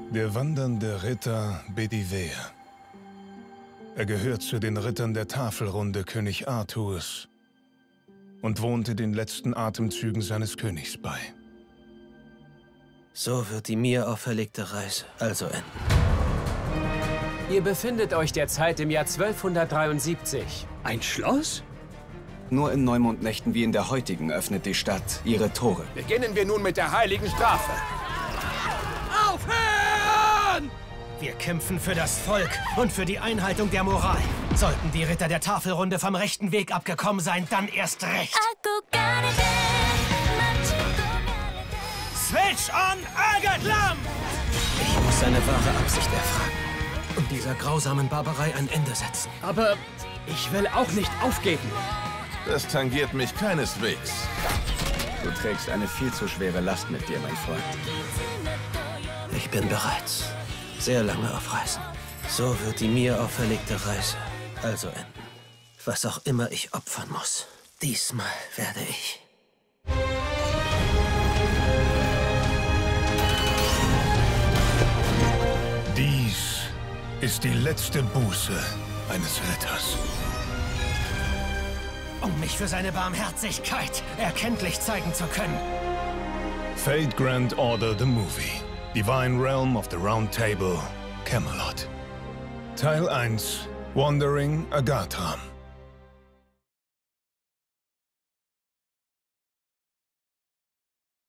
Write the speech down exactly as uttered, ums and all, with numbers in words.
Der wandernde Ritter Bedivere. Er gehört zu den Rittern der Tafelrunde König Arthurs und wohnte den letzten Atemzügen seines Königs bei. So wird die mir auferlegte Reise also enden. Ihr befindet euch derzeit im Jahr zwölfhundertdreiundsiebzig. Ein Schloss? Nur in Neumondnächten wie in der heutigen öffnet die Stadt ihre Tore. Beginnen wir nun mit der heiligen Strafe. Aufhören! Wir kämpfen für das Volk und für die Einhaltung der Moral. Sollten die Ritter der Tafelrunde vom rechten Weg abgekommen sein, dann erst recht. Switch on Agathlam! Ich muss seine wahre Absicht erfragen und dieser grausamen Barbarei ein Ende setzen. Aber ich will auch nicht aufgeben. Das tangiert mich keineswegs. Du trägst eine viel zu schwere Last mit dir, mein Freund. Ich bin bereits sehr lange auf Reisen. So wird die mir auferlegte Reise also enden. Was auch immer ich opfern muss, diesmal werde ich. Dies ist die letzte Buße eines Ritters. Um mich für seine Barmherzigkeit erkenntlich zeigen zu können. Fate Grand Order the Movie. Divine Realm of the Round Table, Camelot. Teil eins. Wandering Agathram.